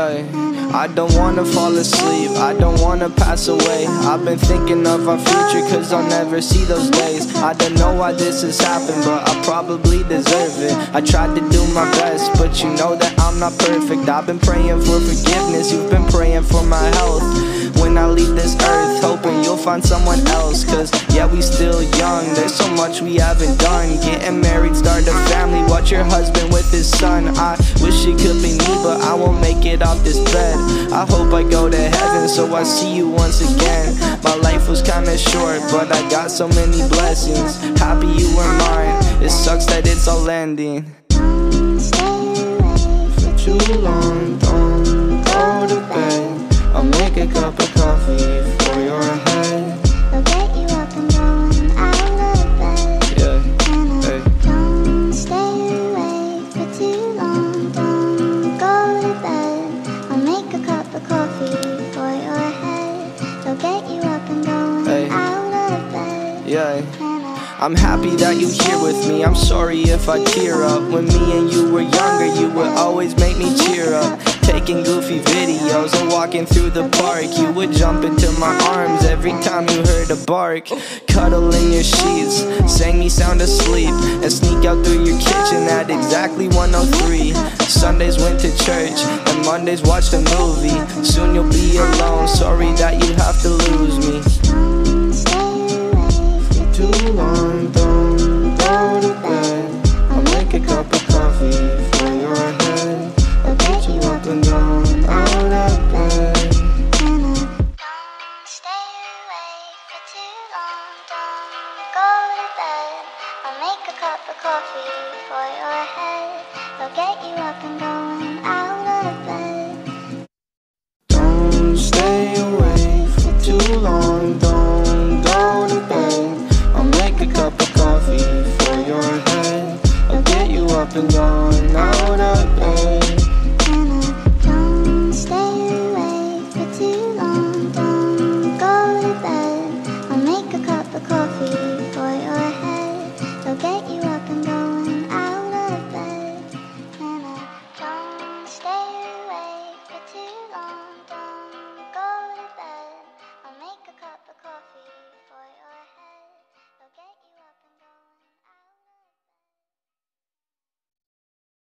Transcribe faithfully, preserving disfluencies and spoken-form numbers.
Yeah, I don't wanna fall asleep, I don't wanna pass away. I've been thinking of our future, cause I'll never see those days. I don't know why this has happened, but I probably deserve it. I tried to do my best, but you know that I'm not perfect. I've been praying for forgiveness, you've been praying for my health. When I leave this earth, hoping you'll find someone else. Cause yeah, we still young, there's so much we haven't done. Getting married, start a family, watch your husband with his son. I wish it could be me, but I won't make it off this bed. I hope I go to heaven, so I see you once again. My life was kinda short, but I got so many blessings. Happy you were mine, it sucks that it's all ending. Don't stay away For too long, don't go to bed. I'll make a cup of coffee for your head. They'll get you up and going out of bed. Yeah, And hey. don't stay away for too long. Don't go to bed. I'll make a cup of coffee for your head. They'll get you up and going Hey. out of bed. Yeah, And I'm happy that you're here with me. I'm sorry if I tear up. When me and you were younger, you would always make me cheer up. Taking goofy videos and walking through the park, you would jump into my arms every time you heard a bark. Cuddle in your sheets, sang me sound asleep, and sneak out through your kitchen at exactly one oh three. Sundays went to church, and Mondays watched a movie. Soon you'll be alone, sorry that you have to lose me.